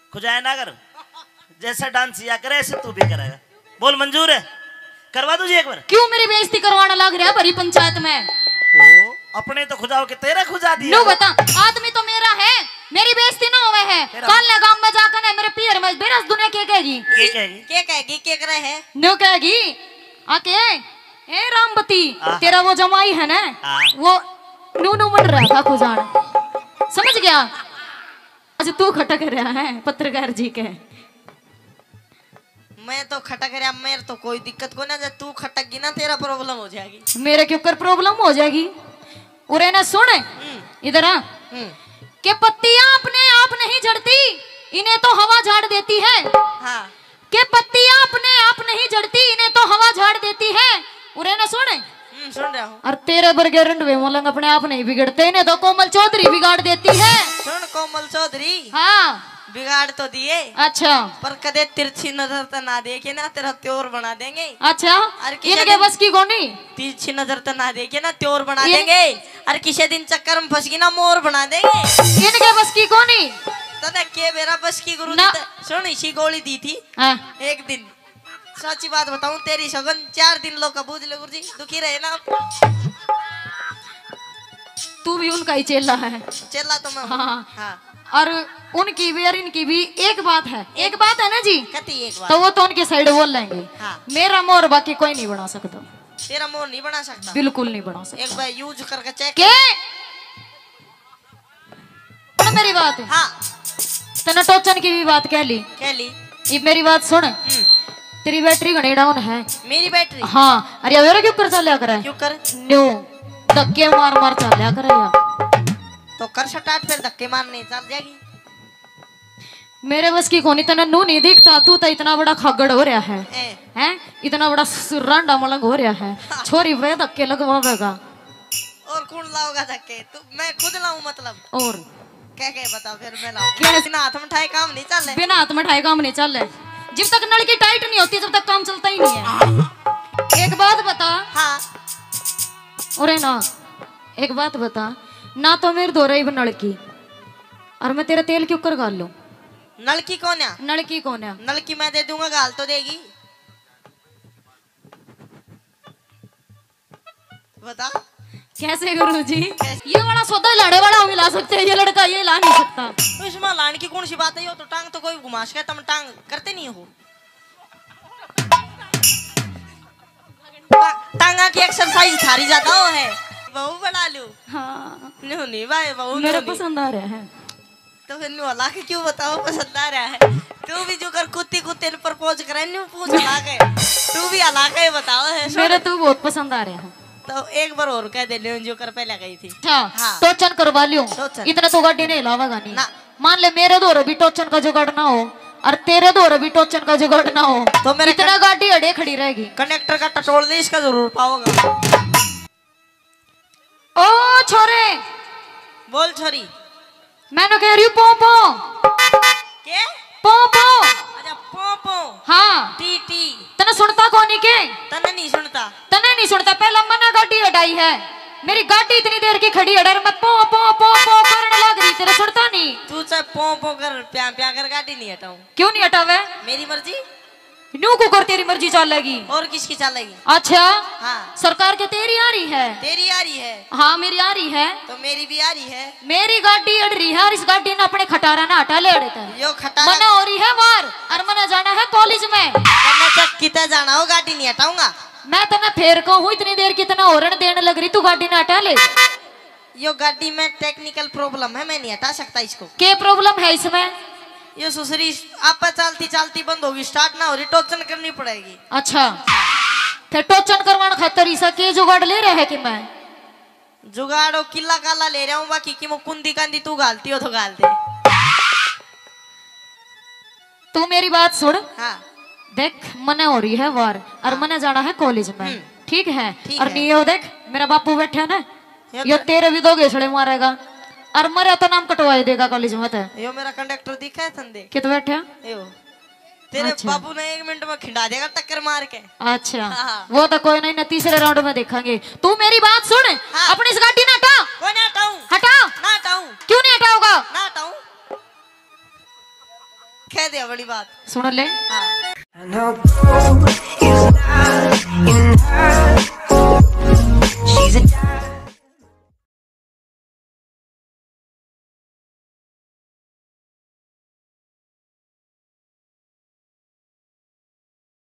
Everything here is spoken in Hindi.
खुजाया ना कर, जैसा डांस या करे ऐसे तू भी करेगा। बोल मंजूर है? करवा दू जी एक बार। क्यों मेरी बेइज्जती करवाना लग रहा है भरी पंचायत में? ओ, अपने तो खुजाओ के तेरा खुजा दिया। नो बता, आदमी तो मेरा है, मेरी बेइज्जती ना होवे है। कल ने गांव में जाकर ने मेरे पियर में बेरस दुनिया के कहेगी के करे है नो कहेगी आके ए रामबती तेरा वो जमाई है ना वो नू मर रहा था खुजान, समझ गया? आज तू खटक रहा है पत्रकार जी के। मैं तो खटक रहा, मेरे तो कोई दिक्कत को ना, जब तू खटक ना तेरा प्रॉब्लम हो जाएगी। मेरे के ऊपर प्रॉब्लम हो जाएगी। उरे ना सुन इधर आ के पत्तियां अपने आप नहीं झड़ती, इन्हें तो हवा झाड़ देती है। हाँ। के पत्तियां अपने आप नहीं झड़ती, इन्हें तो हवा झाड़ देती है। उरे ना सुन सुन रहा हूँ। और तेरे बर्गे रंडवे मलंग अपने आप नहीं बिगड़ते, इन्हें तो कोमल चौधरी बिगाड़ देती है। सुन कोमल चौधरी, हाँ बिगाड़ तो दिए, अच्छा, पर कदे तिरछी नजर तो ना देखे ना, तेरा त्योर बना देंगे। अच्छा, इनके बस की कौन? तिरछी नजर तो ना देखे ना, त्योर बना देंगे। और किसी दिन चक्कर में फंस गई ना, मोर बना देंगे। इनके बस की कौन? तने के मेरा बस की गुरु सुन, इसी गोली दी थी एक दिन। सच्ची बात बताऊं, तेरी सगन 4 दिन लोग कबूज ले गुरुजी, दुखी रहे ना। तू भी उनका ही चेला है। चेला तो मैं। हाँ। और उनकी भी और इनकी भी एक बात है, एक बात है ना जी, कती एक बात। तो वो तो उनके साइड बोल लेंगे। हाँ। मेरा मोर बाकी कोई नहीं बना सकता। तेरा मोर नहीं बना सकता? बिल्कुल नहीं बना सकता। एक बार यूज करके चेक के मेरी बात। हाँ। तने टोचन की भी बात कह ली। ये मेरी बात सुन, तेरी बैटरी घनी डाउन है। मेरी बैटरी? हाँ। अरे यार क्यों कर चलिया करे? क्यों कर? न्यू धक्के मार मार चलिया करे यार। तो कर स्टार्ट, फिर धक्के मार नहीं चल जाएगी। मेरे बस की कोनी, तना नू नहीं दिखता, तू तो इतना बड़ा खागड़ हो रहा है, हैं? इतना बड़ा रांडा मलंग हो रहा है। छोरी वे धक्के लगवावेगा। और कौन लाओगा धक्के? तू? मैं खुद लाऊं मतलब? और क्या बता, फिर मैं लाऊं। बिना हाथ में ठाए काम नहीं चल रहा। बिना हाथ में ठाए काम नहीं चल रहा। जब तक नलकी टाइट नहीं होती जब तक काम चलता ही नहीं है। एक बात बता। हाँ। अरे ना एक बात बता ना, तो मेरे दो रही नलकी और मैं तेरा तेल क्यों कर गाल लूं? नलकी कौन है? नलकी कौन है? नलकी मैं दे दूंगा, गाल तो देगी। बता कैसे गुरुजी? ये वाला सौदा लाड़े वाला हम ला सकते हैं, ये लड़का ये ला नहीं सकता। तो इसमें लाने की कौन सी बात है? यो तो टांग तो कोई घुमाश का, तुम टांग करते नहीं हो। टांगा की एक्सरसाइज थारी ज्यादा हो है। बहू बना लूं? हाँ। नहीं भाई बहू मेरे पसंद आ रहा है। तो फिर ला के क्यों बताओ पसंद आ रहा है? तू भी जो कर कुत्ती कुत्ते ने प्रपोज करे न्यू पूछ ला के, तू भी हला के बताओ है। मेरे तो बहुत पसंद आ रहा है। तो एक बार और कह दे ले, जो कर पहले गई थी। हाँ। टोचन करवा लियो, इतना तो गाड़ी नहीं लावागा नहीं। मान ले मेरे दो भी टोचन का जुगाड़ ना हो और तेरे दो भी टोचन का जुगाड़ ना हो तो मेरे इतना गाड़ी अड़े खड़ी रहेगी। कंडक्टर का टटोल दे, इसका जरूर पाओगा। ओ छोरे बोल छोरी। मैंने कह रही हूँ पोपो। के पोपो? अच्छा पोपो। हाँ। टी टी। तने सुनता कौन के? तने नहीं सुनता। तने नहीं सुनता? पहला मना गाड़ी हटाई है, मेरी गाड़ी इतनी देर की खड़ी है, मैं पो पो पो पो करने लग रही, तेरा सुनता नहीं? तू चाहे पो पो कर प्या प्या कर गाड़ी नहीं हटाऊं। क्यों नहीं हटावे? मेरी मर्जी। नू को कर तेरी मर्जी चलेगी। और किसकी चलेगी? अच्छा। हाँ। सरकार के तेरी आ रही है? तेरी आ रही है। हाँ मेरी आ रही है। तो मेरी भी आ रही है। मेरी गाड़ी अड़ रही है और इस गाड़ी ने अपने खटारा ना हटा ले अड़ता है। यो खटारा मना हो रही है वार और मना जाना है कॉलेज में। मैं तक कितने जाना हो, गाड़ी नहीं हटाऊंगा। मैं तने फेर को हूँ इतनी देर कितना औरण देने लग रही, तू गाड़ी ना हटा ले। यो गाड़ी में टेक्निकल प्रॉब्लम है, मैं नहीं हटा सकता इसको। क्या प्रॉब्लम है इसमें? ये सुसरी आप चलती चलती बंद होगी, स्टार्ट ना हो रही, टोचन करनी पड़ेगी। अच्छा फिर टोचन करवाने खातर इसा के जुगाड़ ले रहे है कि मैं? जुगाड़ो किला काला ले रहा हूँ, बाकी की वो कुंदी कांदी तू गालती हो तो गाल दे। तू मेरी बात सुन। हाँ। देख मने हो रही है वार और मने जाना है कॉलेज में, ठीक है? और नहीं हो देख मेरा बापू बैठा ना, ये तेरे भी दो घेसड़े मारेगा और मरे तो नाम कटवाई देगा कॉलेज में। यो मेरा कंडक्टर दिखा है संदे कित बैठा? यो तेरे बाबू ने 1 मिनट में खिंडा देगा टक्कर मार के। अच्छा। वो तो कोई नहीं ना, तीसरे राउंड में देखेंगे। तू मेरी बात सुन। अपनी इस गाड़ी ना हटा। कौन हटाऊं? हटा। ना हटाऊं। क्यों नहीं हटाओगा? ना हटाऊं। कह दिया बड़ी बात सुन ले हाँ